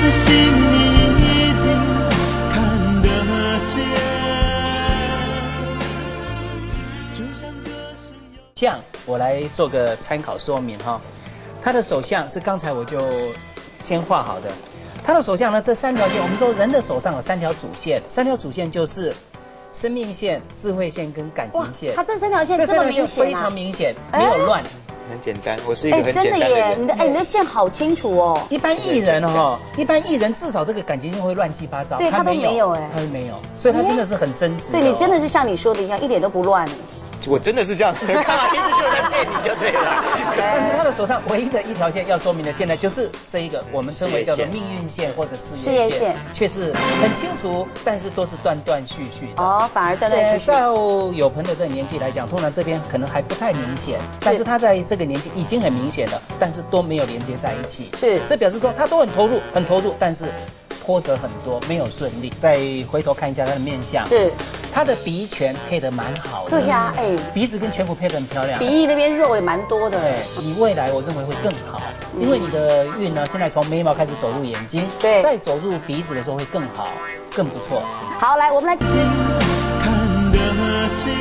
的心你一定看得见。 像我来做个参考说明哈，他的手相是刚才我就先画好的。他的手相呢，这3条线，我们说人的手上有3条主线，3条主线就是生命线、智慧线跟感情线。 他这3条线这么明显非常明显，没有乱。 很简单，我是一个很简单的人。 真的耶，你的线好清楚哦。 一般艺人至少这个感情线会乱七八糟， 对他都没有哎， 他没有，所以他真的是很真挚。 所以你真的是像你说的一样，一点都不乱。 我真的是这样，看完一直就在骗你就对了。 但是他的手上唯一的一条线要说明的，现在就是这一个我们称为叫做命运线或者事业线，却是很清楚，但是都是断断续续的。 哦，反而断断续续。 照有朋的这个年纪来讲，通常这边可能还不太明显，但是他在这个年纪已经很明显了，但是都没有连接在一起。 是， 这表示说他都很投入，但是波折很多，没有顺利。再回头看一下他的面相， 是他的鼻颧配得蛮好的。 对呀， 鼻子跟颧骨配得很漂亮。 鼻翼那边肉也蛮多的。 对，你未来我认为会更好，因为你的运呢，现在从眉毛开始走入眼睛， 对， 再走入鼻子的时候会更好，更不错。 好，来我们来看得见。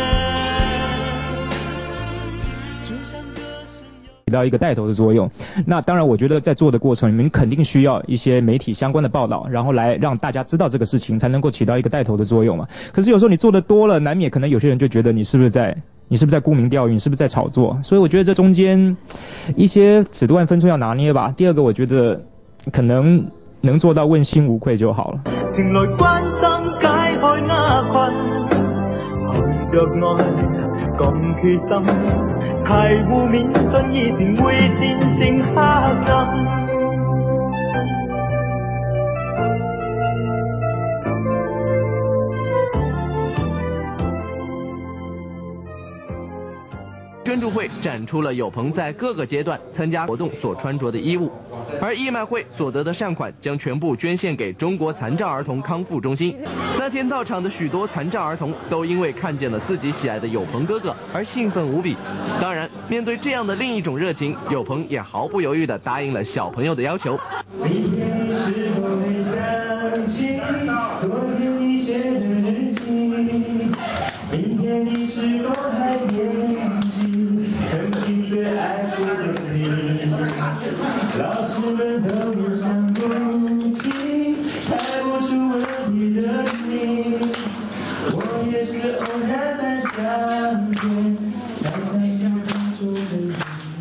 起到一个带头的作用。那当然我觉得在做的过程里面肯定需要一些媒体相关的报道，然后来让大家知道这个事情，才能够起到一个带头的作用嘛。可是有时候你做的多了，难免可能有些人就觉得你是不是在沽名钓誉，你是不是在炒作。所以我觉得这中间一些尺度和分寸要拿捏吧。第二个我觉得可能能做到问心无愧就好了。 情來關心解開壓困，憑着愛咁決心，柴胡面信以前會漸漸黑暗。 捐助会展出了有朋在各个阶段参加活动所穿着的衣物，而义卖会所得的善款将全部捐献给中国残障儿童康复中心。那天到场的许多残障儿童都因为看见了自己喜爱的有朋哥哥而兴奋无比。当然，面对这样的另一种热情，有朋也毫不犹豫地答应了小朋友的要求。 今天是否会想起昨天你写的日记？明天你是否还惦记曾经最爱过的你？老师们都有想不起猜不出问题的你，我也是偶然的相见才相信当初的你。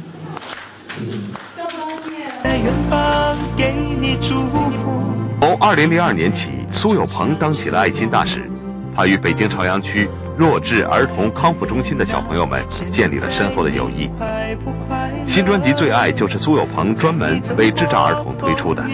远方给你祝福。 从2002年起，苏有朋当起了爱心大使，他与北京朝阳区弱智儿童康复中心的小朋友们建立了深厚的友谊。新专辑《最爱》就是苏有朋专门为智障儿童推出的。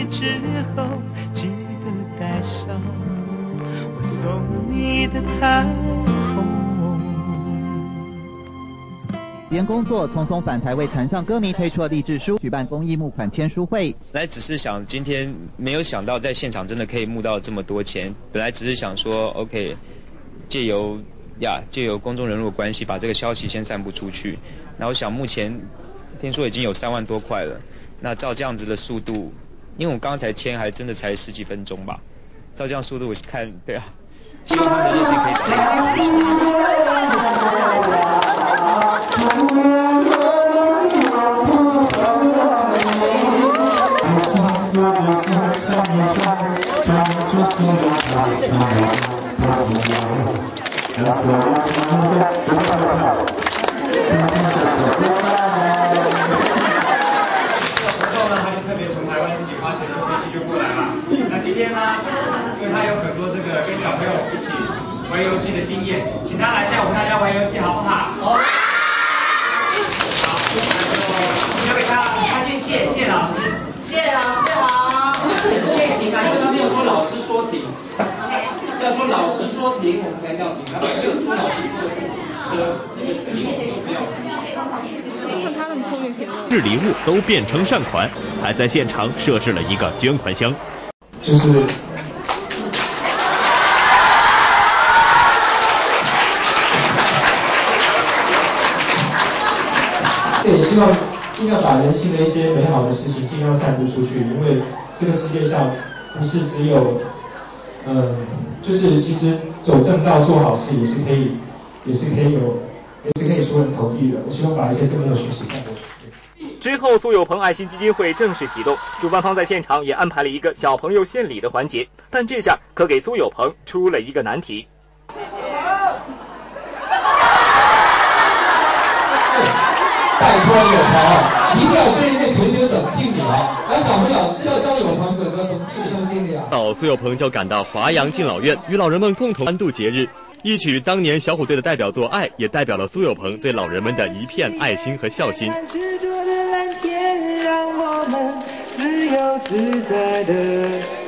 边工作匆匆返台，为残障歌迷推出了励志书，举办公益募款签书会。 本来只是想今天没有想到在现场真的可以募到这么多钱，本来只是想说 OK 借由公众人物的关系把这个消息先散布出去，然后想目前听说已经有3万多块了，那照这样子的速度，因为我刚才签还真的才10几分钟吧，照这样速度我看，对啊，希望他的热心可以找到一个事情。 特别从台湾自己花钱坐飞机就过来了。那今天呢，因为他有很多这个跟小朋友一起玩游戏的经验，请他来带我们大家玩游戏好不好？好。好，那就交给他，他先谢老师。谢老师好。可以停啊，因为他没有说老师说停。要说老师说停，我们才叫停。他没有说老师说停。 是礼物都变成善款，还在现场设置了一个捐款箱。 就是也希望尽量把人性的一些美好的事情尽量散布出去，因为这个世界上不是只有，就是其实走正道做好事也是可以出人头地的。我希望把一些正面的讯息散播出去。 之后，苏有朋爱心基金会正式启动，主办方在现场也安排了一个小朋友献礼的环节，但这下可给苏有朋出了一个难题。 拜托有朋，一定要对人家学学怎么敬礼啊！来，小朋友教有朋哥哥怎么敬礼啊！ 苏有朋就赶到华阳敬老院，与老人们共同欢度节日。一曲当年小虎队的代表作《爱》，也代表了苏有朋对老人们的一片爱心和孝心。 执着的蓝天让我们自由自在的